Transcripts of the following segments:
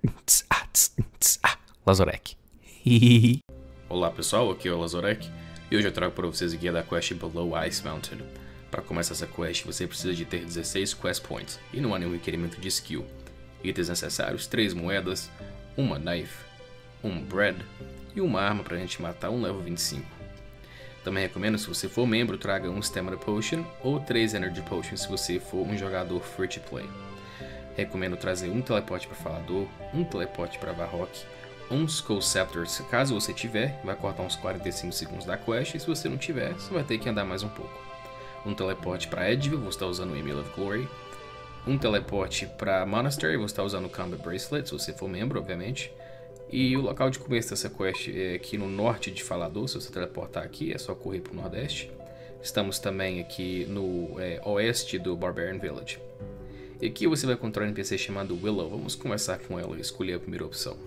Lazorek. Olá pessoal, aqui é o Lazorek e hoje eu trago para vocês a guia da quest Below Ice Mountain. Para começar essa quest você precisa de ter 16 quest points e não há nenhum requerimento de skill. Itens necessários: 3 moedas, uma knife, um bread e uma arma para a gente matar um level 25. Também recomendo, se você for membro, traga um Stamina Potion ou 3 Energy Potions se você for um jogador free to play. Recomendo trazer um teleporte para Falador, um teleporte para Varrock, um Skull Scepter, caso você tiver, vai cortar uns 45 segundos da quest, e se você não tiver, você vai ter que andar mais um pouco. Um teleporte para Edgeville, vou estar usando o Emil of Glory. Um teleporte para Monastery, vou estar usando o Combat Bracelet, se você for membro, obviamente. E o local de começo dessa quest é aqui no norte de Falador. Se você teleportar aqui, é só correr para o nordeste. Estamos também aqui no oeste do Barbarian Village. E aqui você vai encontrar um NPC chamado Willow. Vamos conversar com ela e escolher a primeira opção.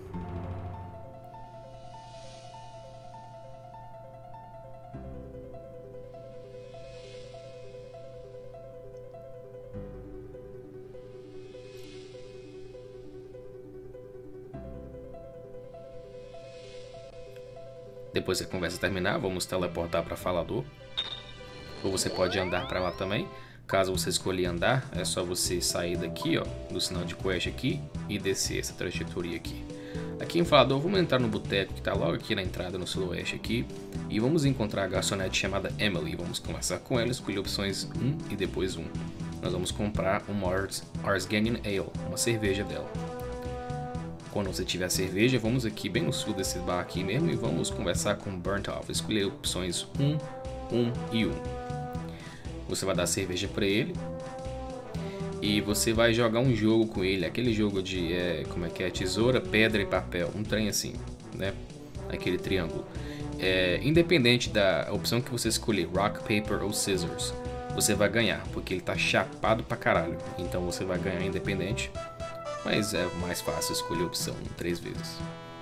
Depois que a conversa terminar, vamos teleportar para Falador. Ou você pode andar para lá também. Caso você escolher andar, é só você sair daqui, ó, do sinal de quest aqui e descer essa trajetória aqui. Aqui em Falador, vamos entrar no boteco que está logo aqui na entrada no sudoeste aqui. E vamos encontrar a garçonete chamada Emily. Vamos conversar com ela, escolher opções 1 e depois 1. Nós vamos comprar uma Arsganian Ale, uma cerveja dela. Quando você tiver a cerveja, vamos aqui bem no sul desse bar aqui mesmo e vamos conversar com Burnt Off. Escolher opções 1, 1 e 1. Você vai dar a cerveja para ele e você vai jogar um jogo com ele, aquele jogo de tesoura, pedra e papel, um trem assim, né? Aquele triângulo. Independente da opção que você escolher, rock, paper ou scissors, você vai ganhar, porque ele tá chapado pra caralho. Então você vai ganhar independente. Mas é mais fácil escolher a opção 3 vezes.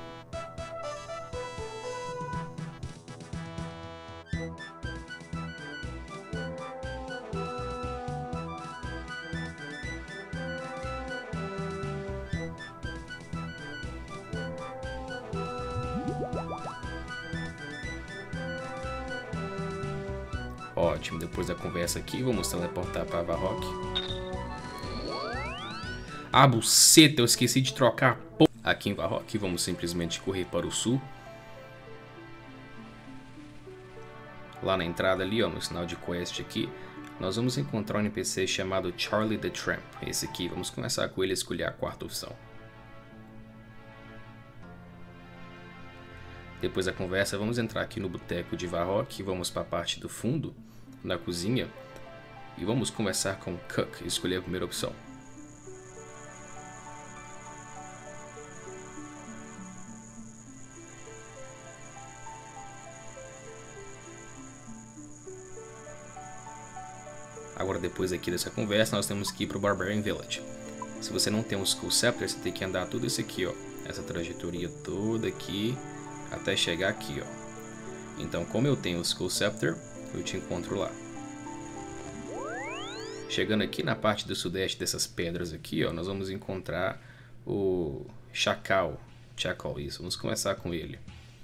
Ótimo, depois da conversa aqui, vamos teleportar para Varrock. Ah, buceta, eu esqueci de trocar a aqui em Varrock. Vamos simplesmente correr para o sul. Lá na entrada ali, ó, no sinal de quest aqui, nós vamos encontrar um NPC chamado Charlie the Tramp. Esse aqui, vamos começar com ele e escolher a quarta opção. Depois da conversa, vamos entrar aqui no boteco de Varrock, vamos para a parte do fundo, na cozinha, e vamos conversar com o Cook e escolher a primeira opção. Agora, depois aqui dessa conversa, nós temos que ir para o Barbarian Village. Se você não tem um Skull Scepter, você tem que andar tudo isso aqui, ó, essa trajetória toda aqui, até chegar aqui, ó. Então, como eu tenho o Skull Scepter, eu te encontro lá. Chegando aqui na parte do sudeste dessas pedras aqui, ó, nós vamos encontrar o Chacal, isso. Vamos começar com ele.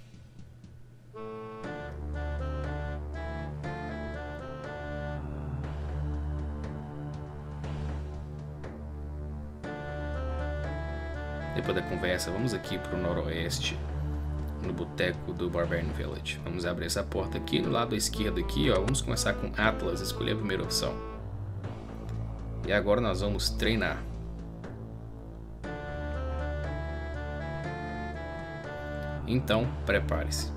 Depois da conversa, vamos aqui para o noroeste, no boteco do Barbarian Village. Vamos abrir essa porta aqui, no lado esquerdo aqui, ó, vamos começar com Atlas, escolher a primeira opção. E agora nós vamos treinar. Então, prepare-se.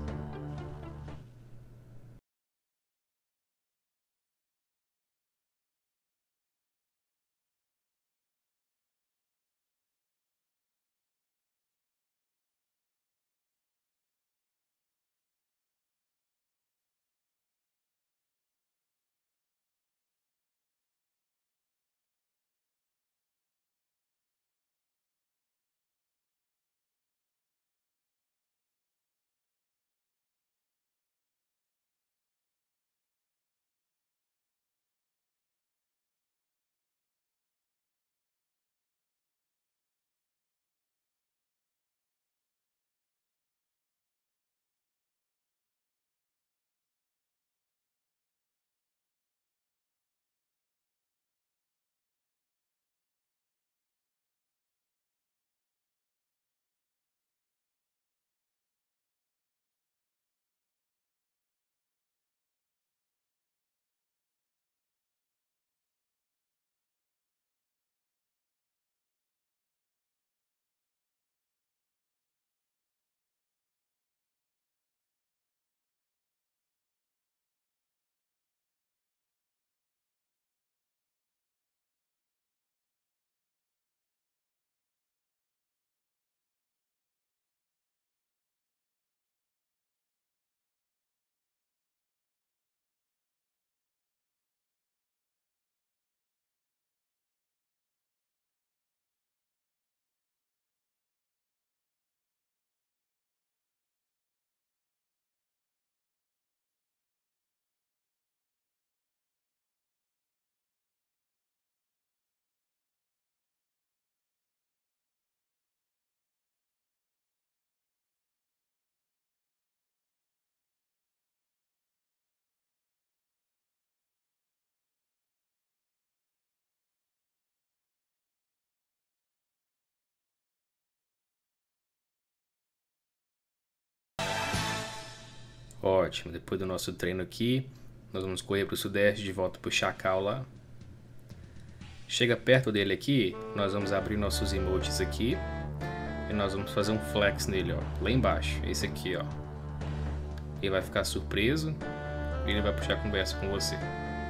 Ótimo, depois do nosso treino aqui, nós vamos correr para o sudeste, de volta para o Chacal lá. Chega perto dele aqui, nós vamos abrir nossos emotes aqui. E nós vamos fazer um flex nele, ó, lá embaixo, esse aqui, ó. Ele vai ficar surpreso e ele vai puxar conversa com você.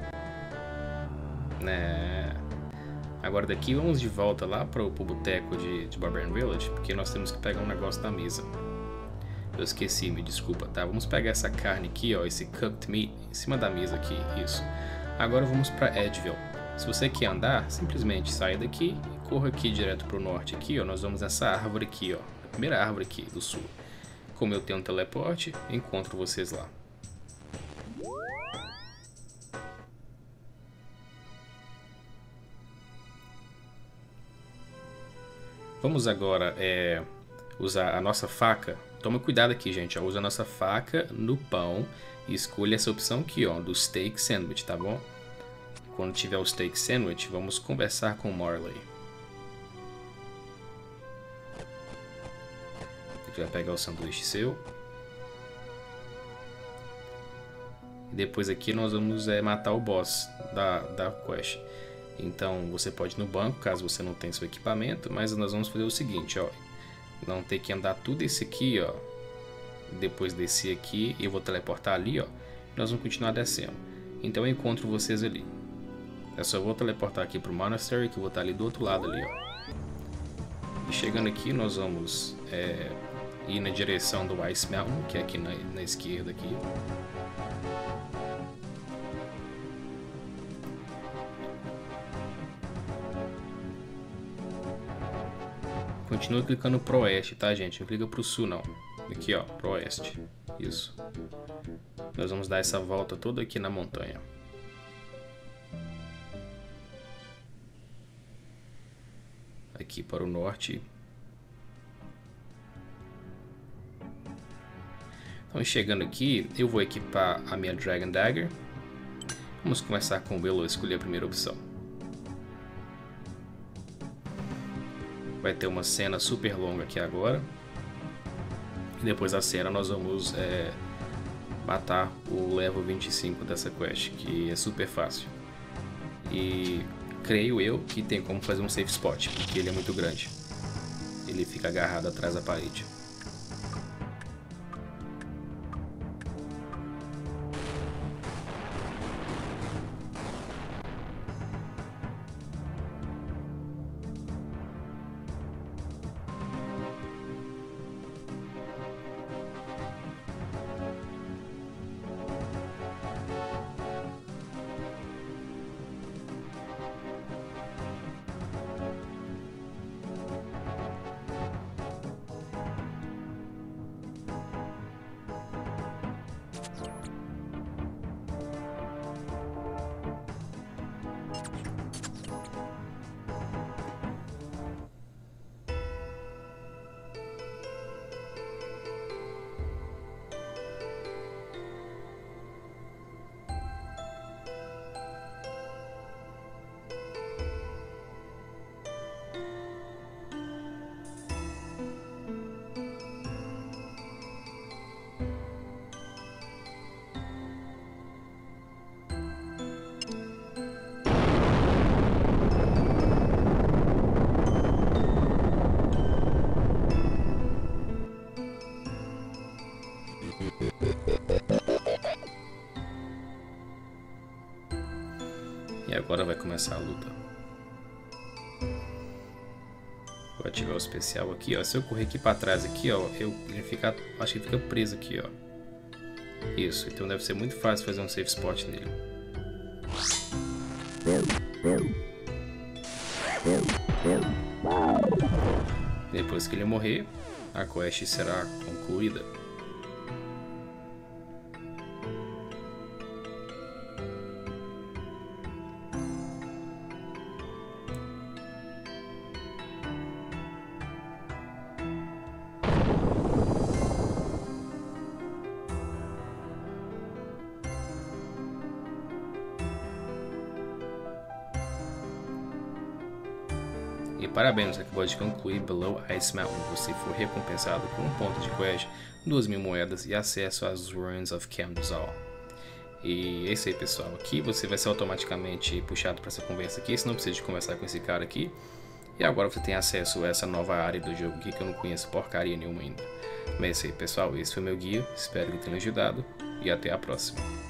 Né? Agora daqui vamos de volta lá pro boteco de Barbarian Village, porque nós temos que pegar um negócio da mesa. Eu esqueci, me desculpa, tá? Vamos pegar essa carne aqui, ó, esse cooked meat, em cima da mesa aqui, isso. Agora vamos para Edgeville. Se você quer andar, simplesmente saia daqui e corra aqui direto pro norte aqui, ó. Nós vamos nessa árvore aqui, ó, a primeira árvore aqui do sul. Como eu tenho um teleporte, encontro vocês lá. Vamos agora usar a nossa faca. Toma cuidado aqui, gente. Ó. Usa a nossa faca no pão e escolha essa opção aqui, ó, do steak sandwich, tá bom? Quando tiver o steak sandwich, vamos conversar com o Marley. Ele vai pegar o sanduíche seu. E depois aqui nós vamos matar o boss da quest. Então você pode ir no banco, caso você não tenha seu equipamento, mas nós vamos fazer o seguinte, ó. Não ter que andar tudo esse aqui, ó. Depois descer aqui, eu vou teleportar ali, ó. Nós vamos continuar descendo. Então eu encontro vocês ali. Eu só vou teleportar aqui pro Monastery, que eu vou estar ali do outro lado ali, ó. E chegando aqui, nós vamos ir na direção do Ice Mountain, que é aqui na esquerda aqui. Continua clicando pro oeste, tá, gente? Não clica pro sul, não. Aqui, ó, pro oeste. Isso. Nós vamos dar essa volta toda aqui na montanha. Aqui para o norte. Então, chegando aqui, eu vou equipar a minha Dragon Dagger. Vamos começar com o Willow, escolher a primeira opção. Vai ter uma cena super longa aqui agora. E depois da cena nós vamos matar o level 25 dessa quest, que é super fácil. E creio eu que tem como fazer um safe spot, porque ele é muito grande. Ele fica agarrado atrás da parede. E agora vai começar a luta. Vou ativar o especial aqui, ó. Se eu correr aqui pra trás aqui, ó, acho que fica preso aqui, ó. Isso, então deve ser muito fácil fazer um safe spot nele. Depois que ele morrer, a quest será concluída. E parabéns, você acabou de concluir Below Ice Mountain. Você foi recompensado com 1 ponto de quest, 2.000 moedas e acesso às Ruins of Camduzal. E é isso aí, pessoal. Aqui você vai ser automaticamente puxado para essa conversa aqui. Você não precisa de conversar com esse cara aqui. E agora você tem acesso a essa nova área do jogo aqui que eu não conheço porcaria nenhuma ainda. Mas é isso aí, pessoal. Esse foi o meu guia. Espero que tenha ajudado. E até a próxima.